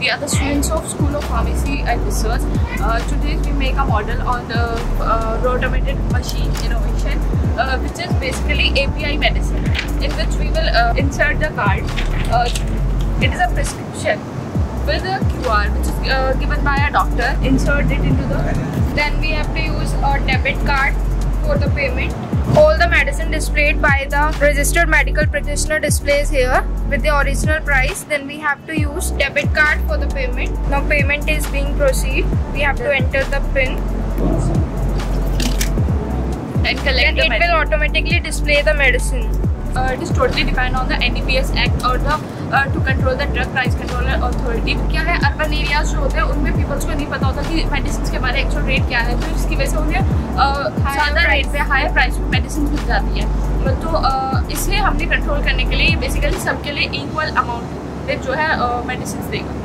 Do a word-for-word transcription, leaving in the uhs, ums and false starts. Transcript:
we are the students of School of Pharmacy and Research. Uh, today we make a model on the uh, automated machine innovation, uh, which is basically A P I medicine, in which we will uh, insert the card. Uh, it is a prescription with a Q R, which is uh, given by a doctor. Insert it into the. Then we have to use a debit card for the payment. All the medicine displayed by the registered medical practitioner displays here with the original price. Then we have to use debit card for the payment. Now payment is being proceed. We have to enter the PIN and collect. Then it will automatically display the medicine. Uh, it is totally depend on the N D P S Act or the uh, to control the drug price controller authority. क्या है, urban areas जो होते हैं उनमें peoples को नहीं पता होता कि मेडिसिन के बारे में एक्चुअल रेट क्या है, तो इसकी वजह से उन्हें ज़्यादा रेट पे हाई प्राइस पे मेडिसिन मिल जाती है। तो इसलिए हमने कंट्रोल करने के लिए बेसिकली सबके लिए इक्वल अमाउंट जो है मेडिसिन देगा।